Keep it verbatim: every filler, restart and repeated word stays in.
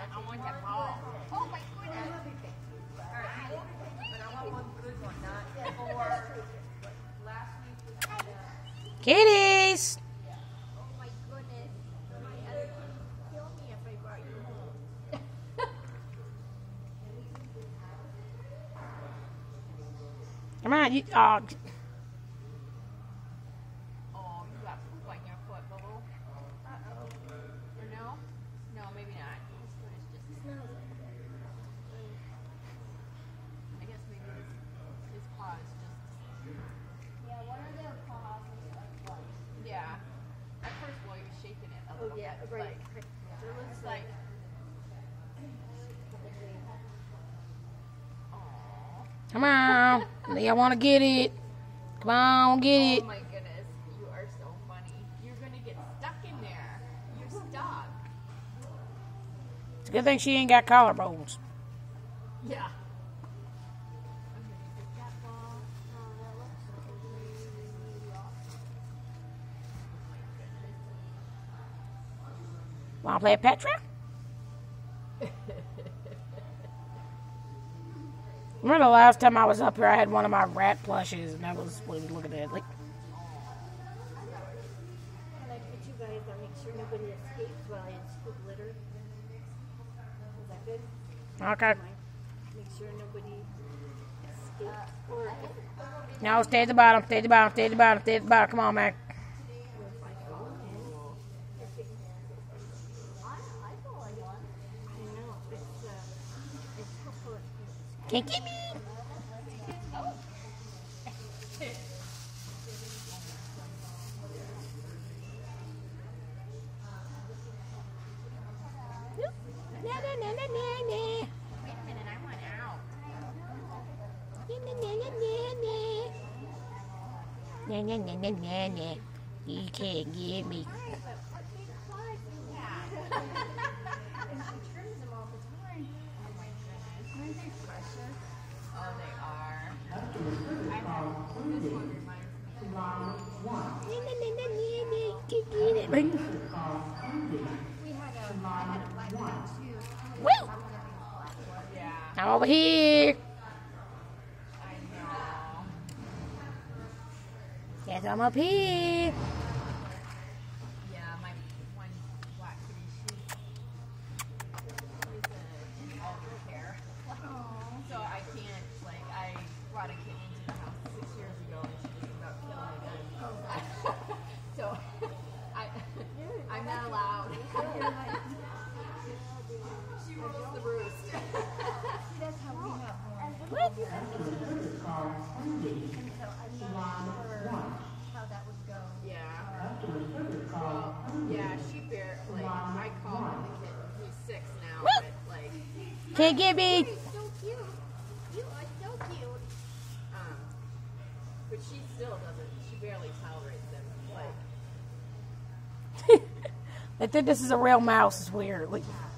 I want that ball. Oh my goodness. Alright, but I want one good one, not four. Last week we had a... Kitties! Oh my goodness. My other kid would kill me if I brought you home. Come on, you... Oh. Oh, you got poop on your foot, Bubble. Uh-oh. Or no? No, maybe not. His foot is just... smells like it. I guess maybe his, his paw is just... Yeah, one of their paws is like what? Yeah. At first, well, he was shaking it a Oh little yeah, bit. right. Like, It it looks like... Aww. Come on. I want to get it. Come on, get it. Oh my goodness, you are so funny. You're gonna get stuck in there. You're stuck. It's a good thing she ain't got collarbones. Yeah. Want to play a pet trap? Remember the last time I was up here, I had one of my rat plushes, and that was what we were looking at. Like, Can I put you guys and make sure nobody escapes while I scoop litter? Is that good? okay. Make sure nobody escapes. Or No, stay at the bottom, stay at the bottom, stay at the bottom, stay at the bottom. Come on, man. Can't get me. Na, na, na, na, na, na. Wait a minute, I want out. Na, na, na, na, na. Na, na, na, na, na, na. You can't get me. Oh, they are. I have, this one reminds me. Na, na, na, na, na, na. You can't get it. we had a, I had a black one too. Woo! Yeah, Over here. I know. Yes, I'm up here. Yeah, my one black kitty, she, she's a, in elder care. So I can't, like, I brought a kitten into the house six years ago and she just about killed me then. So I, I'm not allowed. She rules the roost. That's how we have one. What? And so I'm not sure how that would go. Yeah. Well, yeah, she bear, like, I call him the kitten. He's six now, but, like, Can't get me. You're so cute. You are so cute. um, but she still doesn't, she barely tolerates him. Like, They think this is a real mouse. It's weird. Like, yeah.